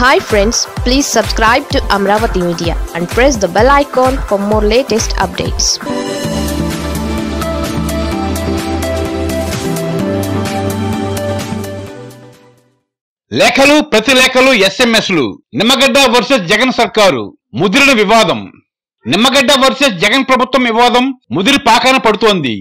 Hi friends, please subscribe to Amaravathi Media and press the bell icon for more latest updates. లేఖలు ప్రతిలేఖలు ఎస్ఎంఎస్లు Nimmagadda versus Jagan సర్కారు ముదిరిన వివాదం. నిమ్మగడ్డ వర్సెస్ జగన్ ప్రభుత్వం వివాదం ముదిరి పాకాన పడుతోంది.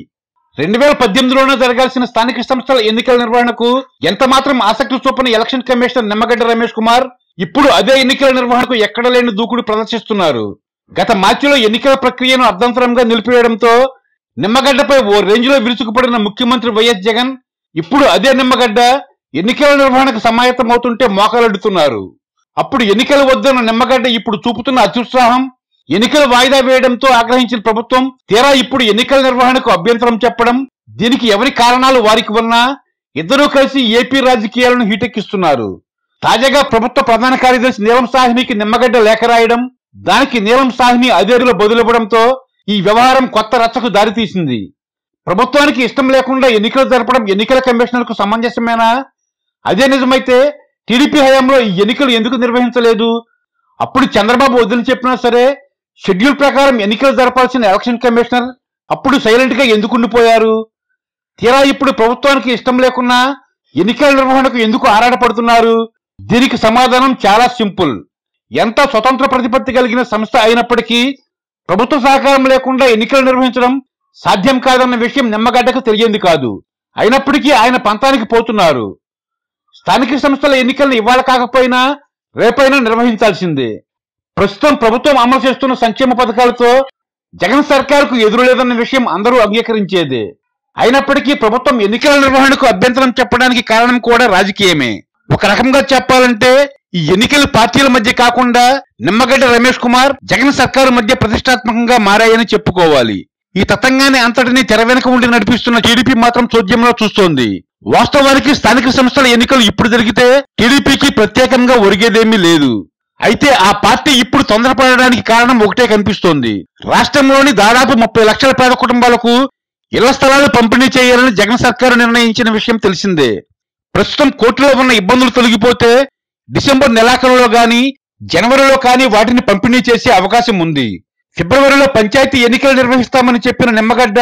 2018లోనే జరగాల్సిన స్థానిక సంస్థల ఎన్నికల నిర్వహణకు ఎంత మాత్రం ఆసక్తి చూపని ఎలక్షన్ కమిషనర్ నిమ్మగడ్డ రమేష్ కుమార్ ఇప్పుడు అదే ఎన్నికల నిర్వహణకు ఎక్కడ లేని దూకుడు ప్రదర్శిస్తున్నారు. గత మార్చిలో ఎన్నికల ప్రక్రియను అర్ధంతరంగా నిలిపివేయడంతో నిమ్మగడ్డపై ఓ రేంజ్లో విరుచుకుపడిన ముఖ్యమంత్రి వైఎస్ జగన్ ఇప్పుడు అదే నిమ్మగడ్డ ఎన్నికల నిర్వహణకు సమాయత్తమవుతుంటే మోకాలడ్డుతున్నారు. అప్పుడు ఎన్నికలు వద్దన్న నిమ్మగడ్డ ఇప్పుడు చూపుతున్న అత్యుత్సాహం, ఎన్నికలు వాయిదా వేయడంతో ఆగ్రహించిన ప్రభుత్వం తీరా ఇప్పుడు ఎన్నికల నిర్వహణకు అభ్యంతరం చెప్పడం, దీనికి ఎవరి కారణాలు వారికి ఉన్నా ఇద్దరూ కలిసి ఏపీ రాజకీయాలను హీటెక్కిస్తున్నారు. తాజాగా ప్రభుత్వ ప్రధాన కార్యదర్శి నీలం సాహ్నికి నిమ్మగడ్డ లేఖ రాయడం, దానికి నీలం సాహ్ని అదేరులో బదులివ్వడంతో ఈ వ్యవహారం కొత్త రచ్చకు దారితీసింది. ప్రభుత్వానికి ఇష్టం లేకుండా ఎన్నికలు జరపడం ఎన్నికల కమిషనర్కు సమంజసమేనా? అదే నిజమైతే టీడీపీ హయాంలో ఈ ఎన్నికలు ఎందుకు నిర్వహించలేదు? అప్పుడు చంద్రబాబు వదిలి చెప్పినా సరే షెడ్యూల్ ప్రకారం ఎన్నికలు జరపాల్సిన ఎలక్షన్ కమిషనర్ అప్పుడు సైలెంట్ గా ఎందుకు ఉండిపోయారు? తీరా ఇప్పుడు ప్రభుత్వానికి ఇష్టం లేకున్నా ఎన్నికల నిర్వహణకు ఎందుకు ఆరాటపడుతున్నారు? దీనికి సమాధానం చాలా సింపుల్. ఎంత స్వతంత్ర ప్రతిపత్తి కలిగిన సంస్థ అయినప్పటికీ ప్రభుత్వ సహకారం లేకుండా ఎన్నికలు నిర్వహించడం సాధ్యం కాదన్న విషయం నిమ్మగడ్డకు తెలియంది కాదు. అయినప్పటికీ ఆయన పంతానికి పోతున్నారు. స్థానిక సంస్థల ఎన్నికలను ఇవాళ కాకపోయినా రేపైనా నిర్వహించాల్సిందే. ప్రస్తుతం ప్రభుత్వం అమలు చేస్తున్న సంక్షేమ పథకాలతో జగన్ సర్కారుకు ఎదురులేదన్న విషయం అందరూ అంగీకరించేదే. అయినప్పటికీ ప్రభుత్వం ఎన్నికల నిర్వహణకు అభ్యంతరం చెప్పడానికి కారణం కూడా రాజకీయమే. ఒక రకంగా చెప్పాలంటే ఈ ఎన్నికలు పార్టీల మధ్య కాకుండా నిమ్మగడ్డ రమేష్ కుమార్ జగన్ సర్కారు మధ్య ప్రతిష్టాత్మకంగా మారాయని చెప్పుకోవాలి. ఈ తతంగాన్ని అంతటినీ తెర వెనుక ఉండి నడిపిస్తున్న టీడీపీ మాత్రం చోద్యంలో చూస్తోంది. వాస్తవానికి స్థానిక సంస్థల ఎన్నికలు ఇప్పుడు జరిగితే టీడీపీకి ప్రత్యేకంగా ఒరిగేదేమీ లేదు. అయితే ఆ పార్టీ ఇప్పుడు తొందరపడడానికి కారణం ఒకటే కనిపిస్తోంది. రాష్ట్రంలోని దాదాపు 30 లక్షల పేద కుటుంబాలకు ఇళ్ల స్థలాలు పంపిణీ చేయాలని జగన్ సర్కారు నిర్ణయించిన విషయం తెలిసిందే. ప్రస్తుతం కోర్టులో ఉన్న ఇబ్బందులు తొలగిపోతే డిసెంబర్ నెలాఖరులో గాని జనవరిలో కానీ వాటిని పంపిణీ చేసే అవకాశం ఉంది. ఫిబ్రవరిలో పంచాయతీ ఎన్నికలు నిర్వహిస్తామని చెప్పిన నిమ్మగడ్డ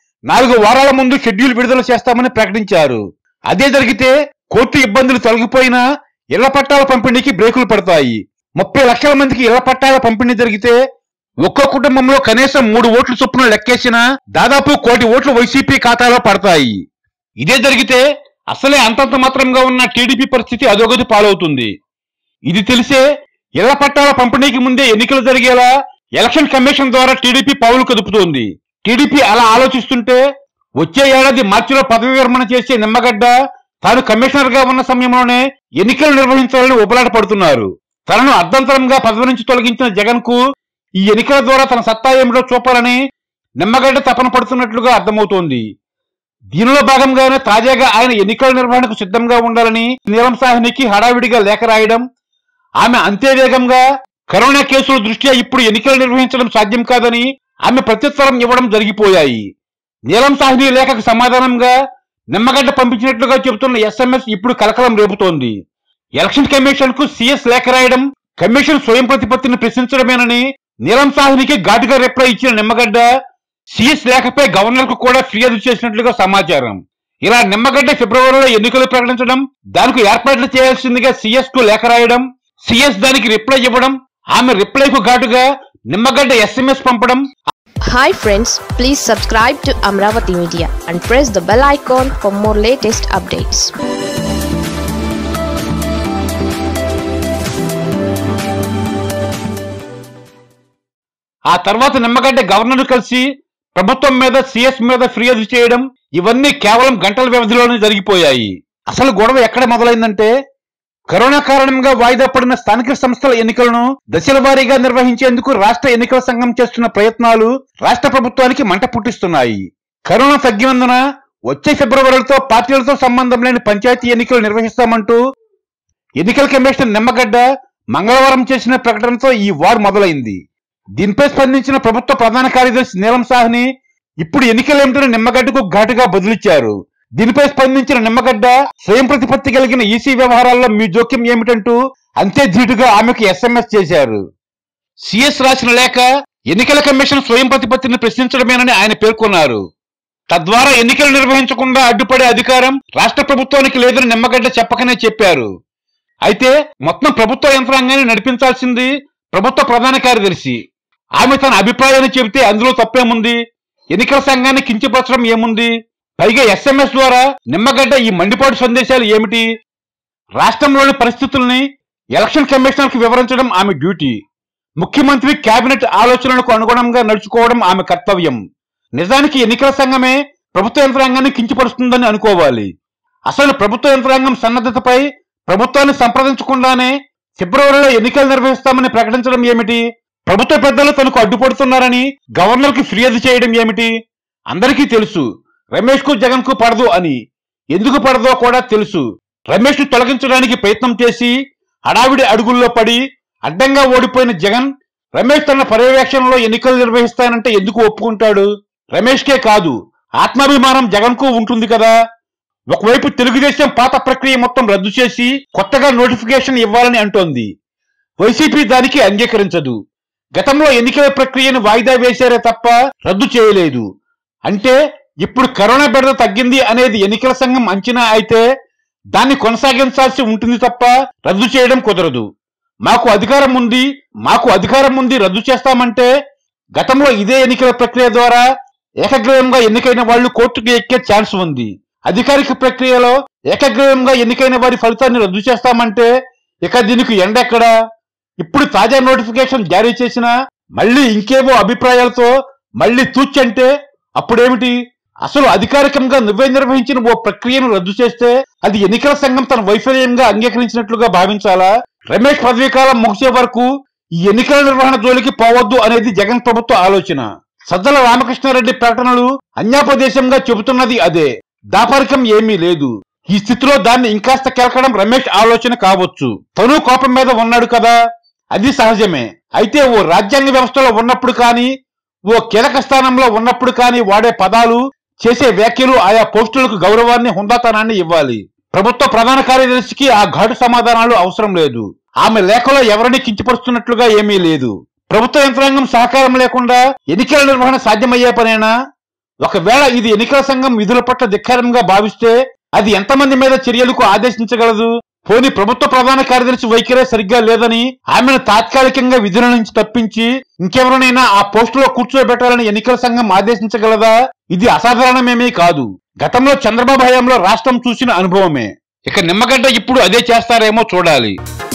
4 వారాల ముందు షెడ్యూల్ విడుదల చేస్తామని ప్రకటించారు. అదే జరిగితే కోర్టు ఇబ్బందులు తొలగిపోయినా ఇళ్ల పట్టాల పంపిణీకి బ్రేకులు పడతాయి. 30 లక్షల మందికి ఇళ్ల పట్టాల పంపిణీ జరిగితే ఒక్కో కుటుంబంలో కనీసం 3 ఓట్లు చొప్పున లెక్కేసిన దాదాపు 1 కోటి ఓట్లు వైసీపీ ఖాతాలో పడతాయి. ఇదే జరిగితే అసలే అంతంత మాత్రంగా ఉన్న టీడీపీ పరిస్థితి అధోగతి పాలవుతుంది. ఇది తెలిసే ఇళ్ల పట్టాల పంపిణీకి ముందే ఎన్నికలు జరిగేలా ఎలక్షన్ కమిషన్ ద్వారా టీడీపీ పావులు కదుపుతోంది. టీడీపీ అలా ఆలోచిస్తుంటే వచ్చే ఏడాది మార్చిలో పదవి విరమణ చేసే నిమ్మగడ్డ తాను కమిషనర్ గా ఉన్న సమయంలోనే ఎన్నికలు నిర్వహించాలని ఉబలాట పడుతున్నారు. తనను అర్ధంతరంగా పదవి నుంచి తొలగించిన జగన్ కు ఈ ఎన్నికల ద్వారా తన సత్తా ఏమిటో చూపాలని నిమ్మగడ్డ తపన పడుతున్నట్లుగా అర్థమవుతోంది. దీనిలో భాగంగానే తాజాగా ఆయన ఎన్నికల నిర్వహణకు సిద్ధంగా ఉండాలని నీలం సాహ్నికి హడావిడిగా లేఖ రాయడం, ఆమె అంతే వేగంగా కరోనా కేసుల దృష్ట్యా ఇప్పుడు ఎన్నికలు నిర్వహించడం సాధ్యం కాదని ఆమె ప్రత్యుత్తరం ఇవ్వడం జరిగిపోయాయి. నీలం సాహ్ని లేఖకు సమాధానంగా నిమ్మగడ్డ పంపించినట్లుగా చెబుతున్న ఎస్ఎంఎస్ ఇప్పుడు కలకలం రేపుతోంది. ఎలక్షన్ కమిషన్ కు సిఎస్ లేఖ రాయడం కమిషన్ స్వయం ప్రతిపత్తిని ప్రశ్నించడమేనని నీలం సాహ్నికి ఘాటుగా రిప్లై ఇచ్చిన నిమ్మగడ్డ సిఎస్ లేఖపై గవర్నర్ కు కూడా ఫిర్యాదు చేసినట్లుగా సమాచారం. ఇలా నిమ్మగడ్డ ఫిబ్రవరిలో ఎన్నికలు ప్రకటించడం, దానికి ఏర్పాట్లు చేయాల్సిందిగా సిఎస్ కు లేఖ రాయడం, సిఎస్ దానికి రిప్లై ఇవ్వడం, ఆమె రిప్లైకు ఘాటుగా నిమ్మగడ్డ ఎస్ఎంఎస్ పంపడం. Hi friends, please subscribe to Amaravathi Media and press the bell icon for more latest updates. ఆ తర్వాత నిమ్మగడ్డ గవర్నర్ కలిసి ప్రభుత్వం మీద సిఎస్ మీద ఫిర్యాదు చేయడం, ఇవన్నీ కేవలం గంటల వ్యవధిలోనే జరిగిపోయాయి. అసలు గొడవ ఎక్కడ మొదలైందంటే కరోనా కారణంగా వాయిదా పడిన స్థానిక సంస్థల ఎన్నికలను దశల వారీగా నిర్వహించేందుకు రాష్ట్ర ఎన్నికల సంఘం చేస్తున్న ప్రయత్నాలు రాష్ట్ర ప్రభుత్వానికి మంట పుట్టిస్తున్నాయి. కరోనా తగ్గినందున వచ్చే ఫిబ్రవరితో పార్టీలతో సంబంధం లేని పంచాయతీ ఎన్నికలు నిర్వహిస్తామంటూ ఎన్నికల కమిషనర్ నిమ్మగడ్డ మంగళవారం చేసిన ప్రకటనతో ఈ వార్ మొదలైంది. దీనిపై స్పందించిన ప్రభుత్వ ప్రధాన కార్యదర్శి నీలం సాహ్ని ఇప్పుడు ఎన్నికలేమిటని నిమ్మగడ్డకు ఘాటుగా బదులిచ్చారు. దీనిపై స్పందించిన నిమ్మగడ్డ స్వయం ప్రతిపత్తి కలిగిన ఈసీ వ్యవహారాల్లో మీ జోక్యం ఏమిటంటూ అంతే ధీటుగా ఆమెకు SMS చేశారు. CS రాసిన లేఖ ఎన్నికల కమిషన్ స్వయం ప్రతిపత్తిని ప్రశ్నించడమేనని ఆయన పేర్కొన్నారు. తద్వారా ఎన్నికలు నిర్వహించకుండా అడ్డుపడే అధికారం రాష్ట్ర ప్రభుత్వానికి లేదని నిమ్మగడ్డ చెప్పకనే చెప్పారు. అయితే మొత్తం ప్రభుత్వ యంత్రాంగాన్ని నడిపించాల్సింది ప్రభుత్వ ప్రధాన కార్యదర్శి. ఆమె తన అభిప్రాయాన్ని చెబితే అందులో తప్పేముంది? ఎన్నికల సంఘాన్ని కించపరచడం ఏముంది? పైగా SMS ద్వారా నిమ్మగడ్డ ఈ మండిపాటు సందేశాలు ఏమిటి? రాష్ట్రంలోని పరిస్థితుల్ని ఎలక్షన్ కమిషనర్కి వివరించడం ఆమె డ్యూటీ. ముఖ్యమంత్రి కేబినెట్ ఆలోచనలకు అనుగుణంగా నడుచుకోవడం ఆమె కర్తవ్యం. నిజానికి ఎన్నికల సంఘమే ప్రభుత్వ యంత్రాంగాన్ని కించపరుస్తుందని అనుకోవాలి. అసలు ప్రభుత్వ యంత్రాంగం సన్నద్ధతపై ప్రభుత్వాన్ని సంప్రదించకుండానే ఫిబ్రవరిలో ఎన్నికలు నిర్వహిస్తామని ప్రకటించడం ఏమిటి? ప్రభుత్వ పెద్దలు తనకు అడ్డుపడుతున్నారని గవర్నర్కి ఫిర్యాదు చేయడం ఏమిటి? అందరికీ తెలుసు రమేష్ కు జగన్ కు పడదు అని. ఎందుకు పడదో కూడా తెలుసు. రమేష్ ను తొలగించడానికి ప్రయత్నం చేసి హడావిడి అడుగుల్లో పడి అడ్డంగా ఓడిపోయిన జగన్ రమేష్ తన పర్యవేక్షణలో ఎన్నికలు నిర్వహిస్తానంటే ఎందుకు ఒప్పుకుంటాడు? రమేష్కే కాదు, ఆత్మాభిమానం జగన్ కు ఉంటుంది కదా. ఒకవైపు తెలుగుదేశం పాత ప్రక్రియ మొత్తం రద్దు చేసి కొత్తగా నోటిఫికేషన్ ఇవ్వాలని అంటోంది. వైసీపీ దానికి అంగీకరించదు. గతంలో ఎన్నికల ప్రక్రియను వాయిదా వేశారే తప్ప రద్దు చేయలేదు. అంటే ఇప్పుడు కరోనా బెడద తగ్గింది అనేది ఎన్నికల సంఘం అంచనా అయితే దాన్ని కొనసాగించాల్సి ఉంటుంది తప్ప రద్దు చేయడం కుదరదు. మాకు అధికారం ఉంది రద్దు చేస్తామంటే గతంలో ఇదే ఎన్నికల ప్రక్రియ ద్వారా ఏకగ్రీవంగా ఎన్నికైన వాళ్లు కోర్టుకు ఎక్కే ఛాన్స్ ఉంది. అధికారిక ప్రక్రియలో ఏకగ్రీవంగా ఎన్నికైన వారి ఫలితాన్ని రద్దు చేస్తామంటే ఇక దీనికి ఎండెక్కడా? ఇప్పుడు తాజా నోటిఫికేషన్ జారీ చేసినా మళ్ళీ ఇంకేవో అభిప్రాయాలతో మళ్ళీ తూచంటే అప్పుడేమిటి? అసలు అధికారికంగా నువ్వే నిర్వహించిన ఓ ప్రక్రియను రద్దు చేస్తే అది ఎన్నికల సంఘం తన వైఫల్యంగా అంగీకరించినట్లుగా భావించాలా? రమేష్ పదవీకాలం ముగిసే వరకు ఈ ఎన్నికల నిర్వహణ జోలికి పోవద్దు అనేది జగన్ ప్రభుత్వ ఆలోచన. సజ్జల రామకృష్ణారెడ్డి ప్రకటనలు అన్యాపదేశంగా చెబుతున్నది అదే. దాపరికం ఏమీ లేదు. ఈ స్థితిలో దాన్ని ఇంకాస్త కెలకడం రమేష్ ఆలోచన కావచ్చు. తను కోపం మీద ఉన్నాడు కదా, అది సహజమే. అయితే ఓ రాజ్యాంగ వ్యవస్థలో ఉన్నప్పుడు కానీ ఓ కీలక స్థానంలో ఉన్నప్పుడు కానీ వాడే పదాలు, చేసే వ్యాఖ్యలు ఆయా పోస్టులకు గౌరవాన్ని, హుందాతనాన్ని ఇవ్వాలి. ప్రభుత్వ ప్రధాన కార్యదర్శికి ఆ ఘాటు సమాధానాలు అవసరం లేదు. ఆమె లేఖలో ఎవరిని కించపరుస్తున్నట్లుగా ఏమీ లేదు. ప్రభుత్వ యంత్రాంగం సహకారం లేకుండా ఎన్నికల నిర్వహణ సాధ్యమయ్యే పనేనా? ఒకవేళ ఇది ఎన్నికల సంఘం విధుల పట్ల ధిక్కారంగా భావిస్తే అది ఎంతమంది మీద చర్యలకు ఆదేశించగలదు? పోనీ ప్రభుత్వ ప్రధాన కార్యదర్శి వైఖరే సరిగ్గా లేదని ఆమెను తాత్కాలికంగా విధుల నుంచి తప్పించి ఇంకెవరినైనా ఆ పోస్టులో కూర్చోబెట్టాలని ఎన్నికల సంఘం ఆదేశించగలదా? ఇది అసాధారణమేమీ కాదు. గతంలో చంద్రబాబు హయాంలో రాష్ట్రం చూసిన అనుభవమే. ఇక నిమ్మగడ్డ ఇప్పుడు అదే చేస్తారేమో చూడాలి.